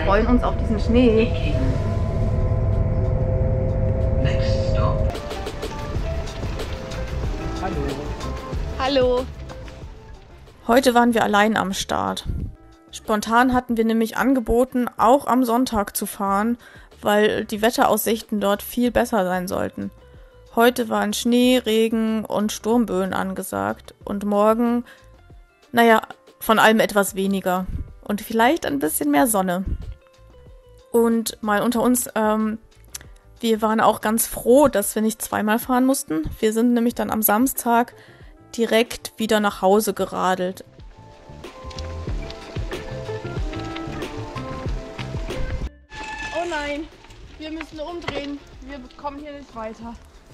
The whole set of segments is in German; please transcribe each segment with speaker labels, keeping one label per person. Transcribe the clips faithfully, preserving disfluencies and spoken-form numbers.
Speaker 1: freuen uns auf diesen Schnee.
Speaker 2: Hallo.
Speaker 1: Hallo. Heute waren wir allein am Start. Spontan hatten wir nämlich angeboten, auch am Sonntag zu fahren, weil die Wetteraussichten dort viel besser sein sollten. Heute waren Schnee, Regen und Sturmböen angesagt und morgen, naja, von allem etwas weniger und vielleicht ein bisschen mehr Sonne. Und mal unter uns, ähm, wir waren auch ganz froh, dass wir nicht zweimal fahren mussten. Wir sind nämlich dann am Samstag direkt wieder nach Hause geradelt.
Speaker 3: Oh nein, wir müssen umdrehen. Wir kommen hier nicht weiter.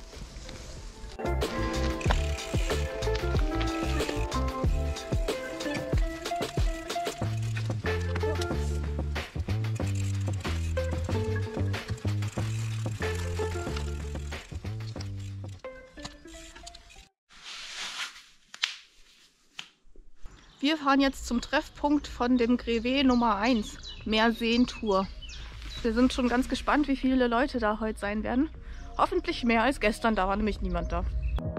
Speaker 1: Wir fahren jetzt zum Treffpunkt von dem Grevé Nummer eins, Meerseen-Tour. Wir sind schon ganz gespannt, wie viele Leute da heute sein werden. Hoffentlich mehr als gestern, da war nämlich niemand da.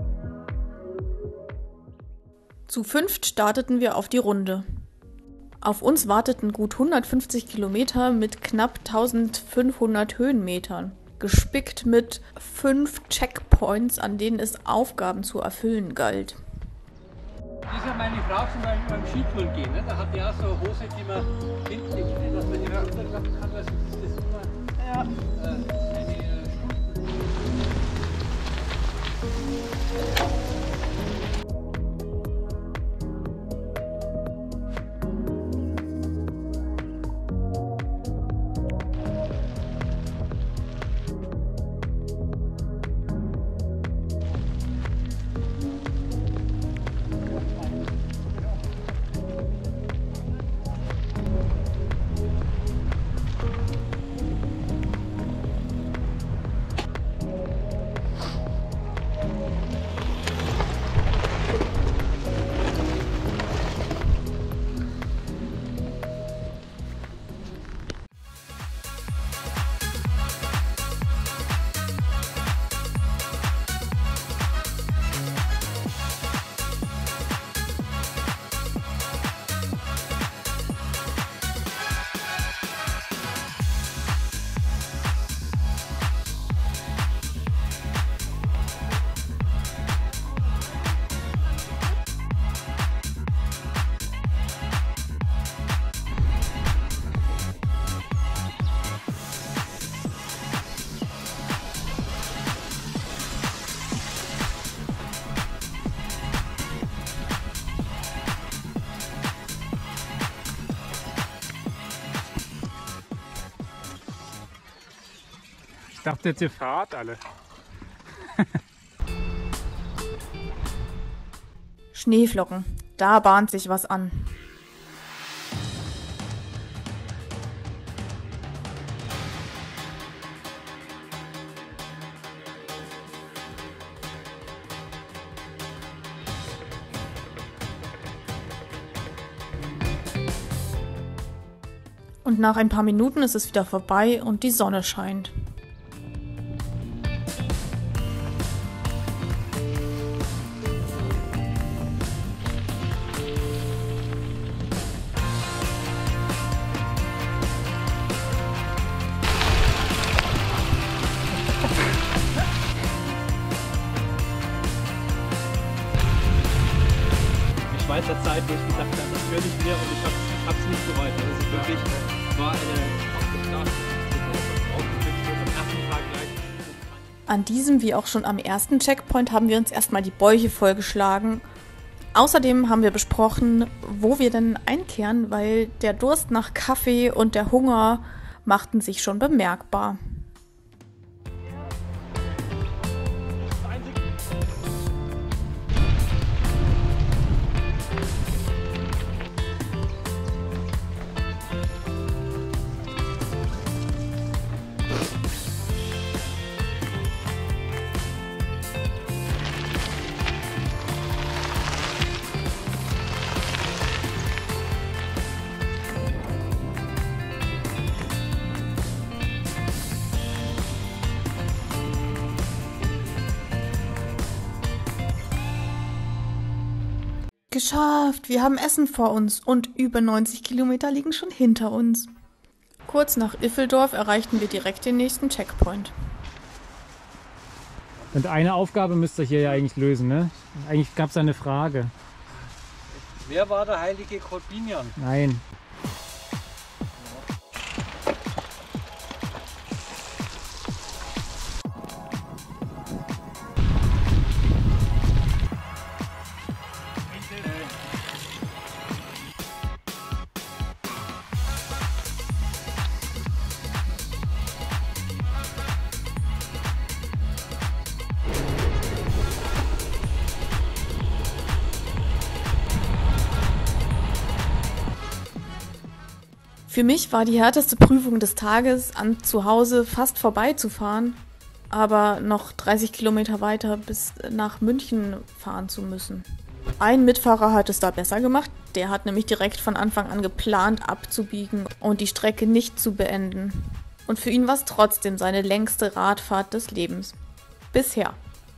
Speaker 1: Zu fünft starteten wir auf die Runde. Auf uns warteten gut hundertfünfzig Kilometer mit knapp eintausendfünfhundert Höhenmetern, gespickt mit fünf Checkpoints, an denen es Aufgaben zu erfüllen galt.
Speaker 2: Das ist ja meine Frau zum Beispiel beim Skitouren gehen. Ne? Da hat die auch so eine Hose, die man hinten nicht findet, was man hier runterklappen kann, weil sonst ist das immer ja. äh, eine äh, Ich dachte jetzt, ihr fahrt alle.
Speaker 1: Schneeflocken, da bahnt sich was an. Und nach ein paar Minuten ist es wieder vorbei und die Sonne scheint.
Speaker 2: Schweizer Zeit, wo ich gedacht habe, das würde ich mir und ich habe es nicht bereut. Das ist wirklich, war eine
Speaker 1: An diesem wie auch schon am ersten Checkpoint haben wir uns erstmal die Bäuche vollgeschlagen. Außerdem haben wir besprochen, wo wir denn einkehren, weil der Durst nach Kaffee und der Hunger machten sich schon bemerkbar. Geschafft, wir haben Essen vor uns und über neunzig Kilometer liegen schon hinter uns. Kurz nach Iffeldorf erreichten wir direkt den nächsten Checkpoint.
Speaker 4: Und eine Aufgabe müsst ihr hier ja eigentlich lösen, ne? Eigentlich gab es eine Frage.
Speaker 2: Wer war der heilige Korbinian?
Speaker 4: Nein.
Speaker 1: Für mich war die härteste Prüfung des Tages, an zu Hause fast vorbeizufahren, aber noch dreißig Kilometer weiter bis nach München fahren zu müssen. Ein Mitfahrer hat es da besser gemacht, der hat nämlich direkt von Anfang an geplant abzubiegen und die Strecke nicht zu beenden. Und für ihn war es trotzdem seine längste Radfahrt des Lebens. Bisher.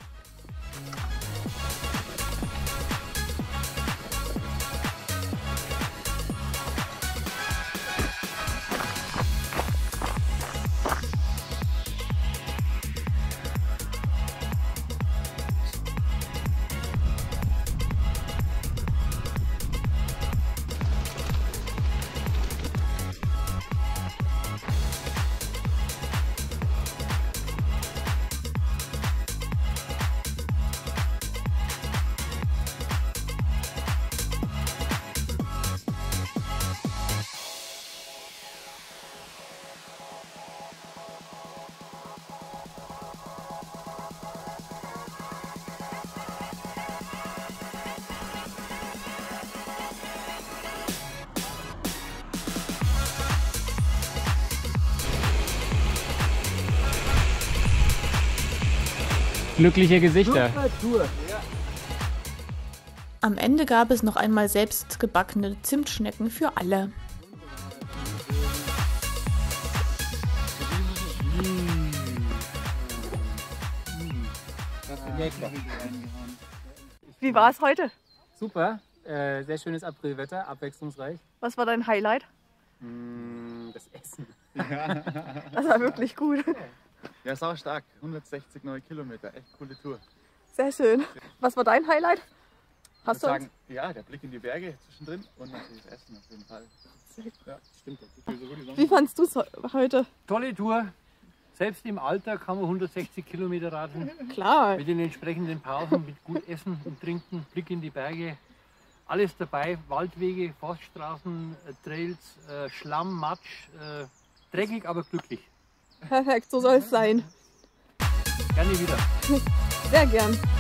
Speaker 4: Glückliche Gesichter.
Speaker 1: Am Ende gab es noch einmal selbst gebackene Zimtschnecken für alle.
Speaker 3: Wie war es heute?
Speaker 4: Super, äh, sehr schönes Aprilwetter, abwechslungsreich.
Speaker 3: Was war dein Highlight?
Speaker 4: Mm, das Essen.
Speaker 3: Das war wirklich gut.
Speaker 5: Ja, sau stark. hundertsechzig neue Kilometer. Echt coole Tour.
Speaker 3: Sehr schön. Was war dein Highlight? Hast du
Speaker 5: Ich würde sagen, ja, der Blick in die Berge zwischendrin und natürlich das Essen auf jeden Fall. Ja, stimmt.
Speaker 3: Wie fandst du es heute?
Speaker 2: Tolle Tour. Selbst im Alter kann man hundertsechzig Kilometer radeln.
Speaker 3: Klar.
Speaker 2: Mit den entsprechenden Pausen, mit gut Essen und Trinken, Blick in die Berge. Alles dabei. Waldwege, Forststraßen, äh, Trails, äh, Schlamm, Matsch. Äh, dreckig, aber glücklich.
Speaker 3: Perfekt, so soll es sein.
Speaker 2: Gerne wieder.
Speaker 3: Sehr gern.